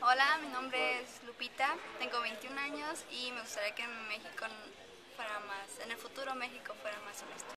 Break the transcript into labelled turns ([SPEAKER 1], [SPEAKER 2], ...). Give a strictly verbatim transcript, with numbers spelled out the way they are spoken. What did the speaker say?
[SPEAKER 1] Hola, mi nombre es Lupita, tengo veintiún años y me gustaría que en México fuera más, en el futuro México fuera más honesto.